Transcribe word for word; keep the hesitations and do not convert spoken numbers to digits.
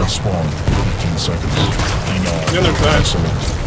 spawn. fifteen seconds. Hang on. The other side. Excellent.